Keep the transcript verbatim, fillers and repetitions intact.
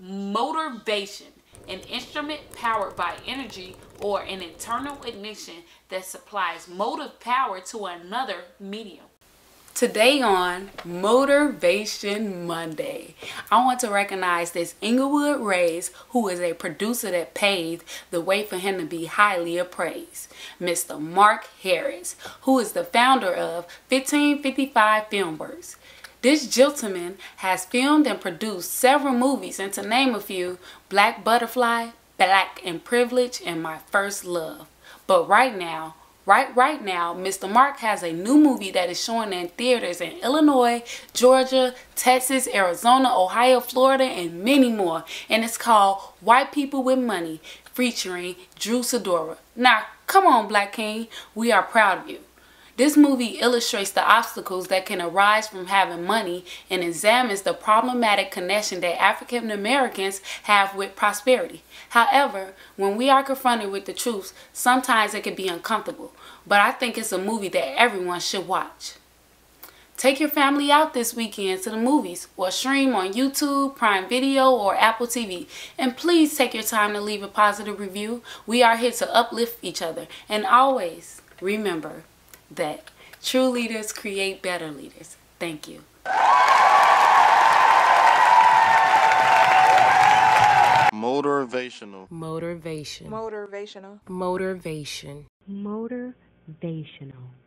Motivation, an instrument powered by energy or an internal ignition that supplies motive power to another medium. Today on Motivation Monday, I want to recognize this Inglewood Rays, who is a producer that paved the way for him to be highly appraised. Mister Mark Harris, who is the founder of fifteen fifty-five Filmworks. This gentleman has filmed and produced several movies, and to name a few: Black Butterfly, Black and Privilege, and My First Love. But right now, Right, right now, Mister Mark has a new movie that is showing in theaters in Illinois, Georgia, Texas, Arizona, Ohio, Florida, and many more. And it's called White People with Money, featuring Drew Sidora. Now, come on, Black King, we are proud of you. This movie illustrates the obstacles that can arise from having money and examines the problematic connection that African Americans have with prosperity. However, when we are confronted with the truth, sometimes it can be uncomfortable. But I think it's a movie that everyone should watch. Take your family out this weekend to the movies or stream on YouTube, Prime Video, or Apple T V. And please take your time to leave a positive review. We are here to uplift each other. And always remember that true leaders create better leaders. Thank you. Motivational. Motivation. Motivational. Motivation. Motivational.